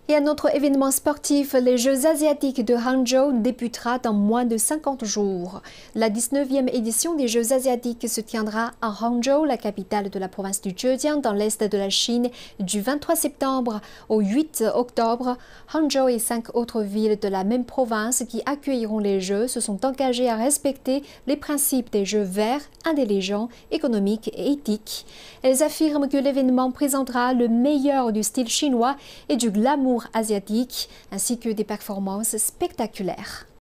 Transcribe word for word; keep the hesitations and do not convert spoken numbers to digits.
Et un autre événement sportif, les Jeux asiatiques de Hangzhou débutera dans moins de cinquante jours. La dix-neuvième édition des Jeux asiatiques se tiendra à Hangzhou, la capitale de la province du Zhejiang, dans l'est de la Chine, du vingt-trois septembre au huit octobre. Hangzhou et cinq autres villes de la même province qui accueilleront les Jeux se sont engagées à respecter les principes des Jeux verts, intelligents, économiques et éthiques. Elles affirment que l'événement présentera le meilleur du style chinois et du glamour asiatique, ainsi que des performances spectaculaires.